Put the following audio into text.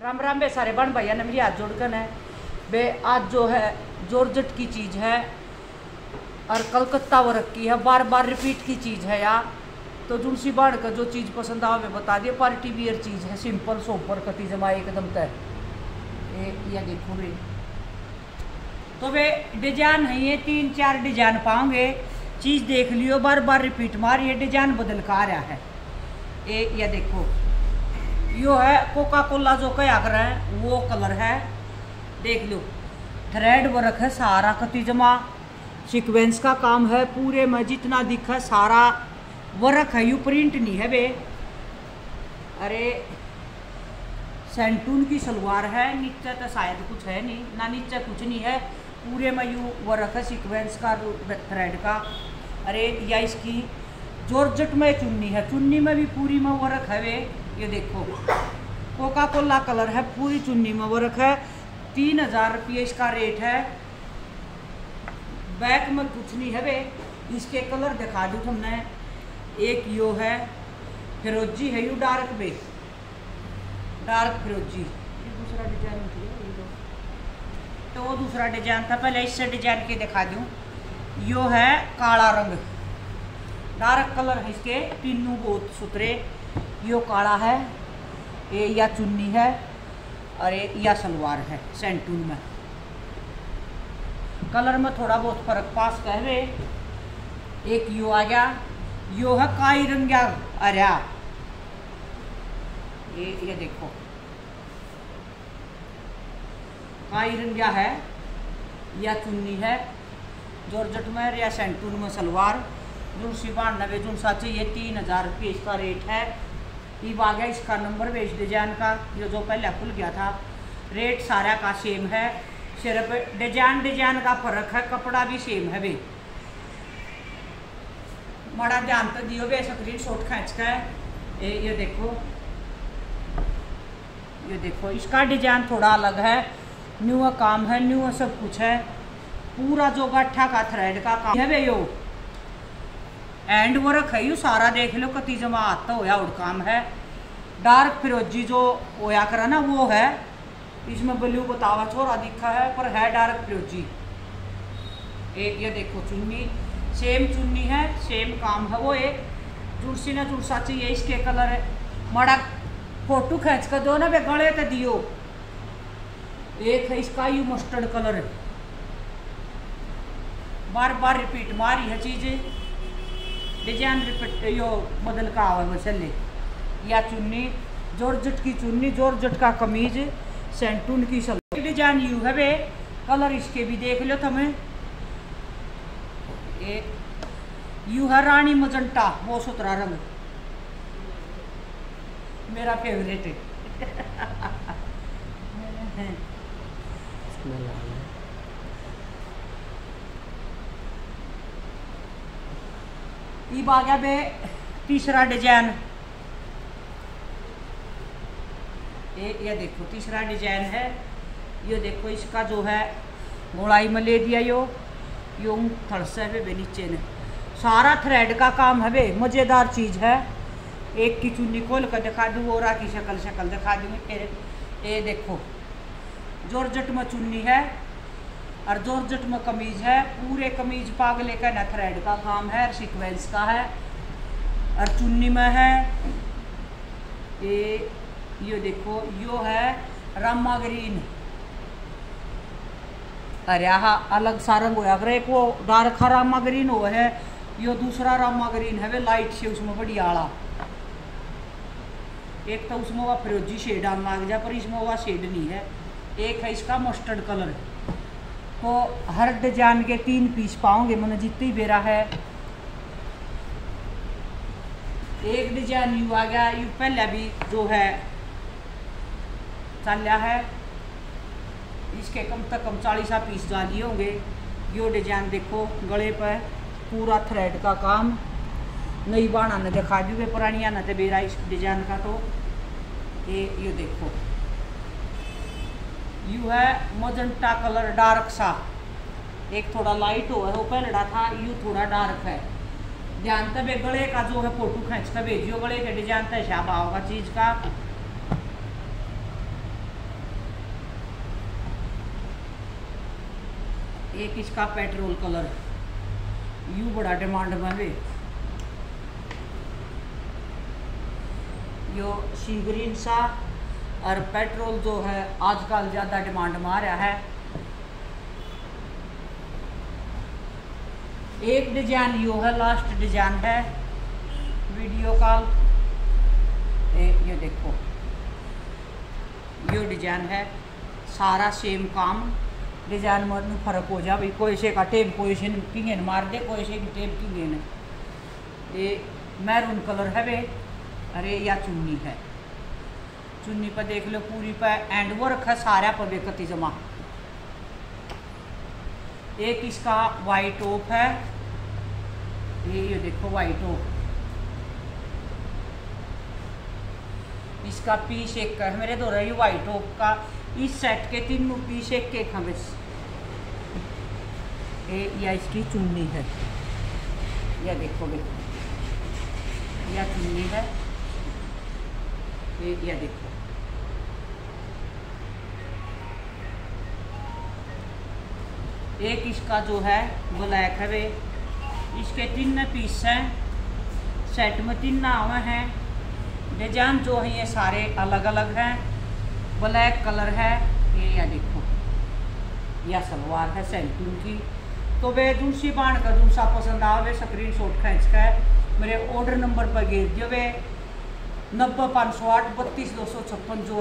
राम राम बे सारे बन भैया ने मेरी हाथ जोड़कर है बे। आज जो है जॉर्जेट की चीज़ है और कलकत्ता वर्क की है, बार बार रिपीट की चीज़ है यार। तो जुनसी बाढ़ का जो चीज़ पसंद आवे बता दिए। पार्टी वियर चीज़ है, सिंपल सोपर कती जमा एकदम तय। ये देखो बे, तो वे डिजाइन है ये 3-4 डिजाइन पाओगे। चीज़ देख लियो, बार बार रिपीट मार, ये डिजाइन बदल का आ रहा है। ये देखो, यो है कोका कोला जो क्या कर रहा है वो कलर है, देख लो। थ्रेड वर्क है सारा कती जमा, सीक्वेंस का काम है पूरे में, जितना दिखा सारा वर्क है, यू प्रिंट नहीं है बे। अरे सेंटून की सलवार है, नीचे तो शायद कुछ है नहीं ना, नीचे कुछ नहीं है, पूरे में यू वर्क है सीक्वेंस का, थ्रेड का। अरे या इसकी जॉर्जेट में चुन्नी है, चुन्नी में भी पूरी में वर्क है वे। ये देखो कोका कोला कलर है, पूरी चुन्नी में वर्क है। 3000 रुपये इसका रेट है। बैक में कुछ नहीं है वे। इसके कलर दिखा दूँ तुमने, एक यो है फिरोजी है, यू डार्क बे, डार्क फिरोजी। ये दूसरा डिजाइन तो वो दूसरा डिजाइन था, पहले इससे डिजाइन के दिखा दूँ। यो है काला रंग, डार्क कलर है इसके, तीनों बहुत सुथरे। यो काला है, ये या चुन्नी है और ये या सलवार है सेंटून में। कलर में थोड़ा बहुत फर्क पास कहवे। एक यो आ गया, यो है काई रंगा। अरे ये देखो काई रंगा है, या चुन्नी है जॉर्जेट में, या सेंटून में सलवार। जुन सी 92 जुन सा चाहिए, 3000 रुपये इसका रेट है। ये आ गया इसका नंबर बेस डिजाइन का, जो पहले खुल गया था। रेट सारा का सेम है, सिर्फ डिजाइन का फर्क है, कपड़ा भी सेम है बे। बड़ा ध्यान तो दियो बे, स्क्रीन शॉट खींच कर। ये देखो, ये देखो इसका डिजाइन थोड़ा अलग है, न्यू काम है, न्यू सब कुछ है। पूरा जो गट्ठा का थ्रेड का काम है बे, यो एंड वर्क है, यू सारा देख लो कती जमा आता होया और काम है। डार्क फिरोजी जो होया करा ना वो है, इसमें ब्लू बतावा छोरा दिखा है, पर है डार्क फिरोजी। ये देखो चुन्नी सेम चुन्नी है, सेम काम है। वो एक जुड़सी ना जुड़सा चाहिए, इसके कलर है। मड़ा फोटो खींच कर दो ना बे, गले तो दियो। एक है इसका यू मस्टर्ड कलर है, बार बार रिपीट मारी है चीज़ें, डिजाइन रिपीट यो बदल का आवा मसले। या चुन्नी जॉर्जेट की चुन्नी, जॉर्जेट का कमीज, सेंटून की सलवार। डिजाइन यू है बे, कलर इसके भी देख लो तुम्हें। यू है रानी मजंटा, वो सुतरा रंग मेरा फेवरेट है। ये आ गया बे तीसरा डिजाइन। ये देखो तीसरा डिजाइन है। ये देखो इसका जो है गोलाई में ले दिया, यो थड़सा है बे नीचे ने, सारा थ्रेड का काम है बे, मज़ेदार चीज़ है। एक की चुन्नी खोल कर दिखा दूँ, और की शक्ल दिखा दूँगी फिर। ये देखो जॉर्जेट में चुन्नी है और जॉर्जेट में कमीज है, पूरे कमीज पागले का ना थ्रेड का काम है, सीक्वेंस का है। और चुन्नी में है ये देखो, यो है रामा ग्रीन। अरे हाँ अलग सा रंग होया करे, एक वो डार्क रामा ग्रीन हो है, यो दूसरा रामा ग्रीन है वे लाइट से, उसमें बड़ी आला। एक तो उसमें वह फिरोजी शेड आने लग जा, पर इसमें वह शेड नहीं है। एक है इसका मस्टर्ड कलर। तो हर डिजाइन के 3 पीस पाओगे मैंने जितनी बेरा है। एक डिजाइन यू आ गया, यू पहले भी जो है चल रहा है, इसके कम से कम 40 पीस डाली होंगे। यो डिजाइन देखो, गले पर पूरा थ्रेड का काम, नई बाणा ने दिखा दी, पुरानिया ने तो बेरा इस डिजाइन का। तो ये देखो यू है मजंटा कलर, डार्क सा, एक थोड़ा लाइट हो है, वो पहलड़ा था, यू थोड़ा डार्क है। ध्यान तब गले का जो है फोटो खींच कर भेजियो, गले के डिजाइन तो हिसाब होगा चीज़ का। एक इसका पेट्रोल कलर यू बड़ा डिमांड में वे, यो सी ग्रीन सा और पेट्रोल जो है आजकल ज़्यादा डिमांड में आ रहा है। एक डिजाइन यो है, लास्ट डिजाइन है वीडियो कॉल। ये देखो यो डिजाइन है, सारा सेम काम, डिजाइन में फर्क हो जा भाई, कोई से का टेप कोई से किंगेन मार दे, कोई से की टेप किंगेन। ये मैरून कलर है वे। अरे या चुन्नी है, चुन्नी पर देख लो पूरी पर एंड वर्क है सारा पर बेकती जमा। एक इसका वाइट ऑफ है, ये देखो वाइट ऑफ, इसका पीस एक का है मेरे दो रही वाइट ऑफ का। इस सेट के तीनों पीस एक के खबस। या इसकी चुन्नी है, या देखो या चुन्नी है, या देखो एक इसका जो है ब्लैक है वे। इसके तीन पीस हैं, सेट में तीन हुए हैं। डिजाइन जो है ये सारे अलग अलग हैं। ब्लैक कलर है ये, या देखो या सलवार है सैंटून की। तो वे दूसरी बाण का दूसरा पसंद आवे स्क्रीन शॉट खींच कर मेरे ऑर्डर नंबर पर भेज दियो वे 90 508 32 256 जो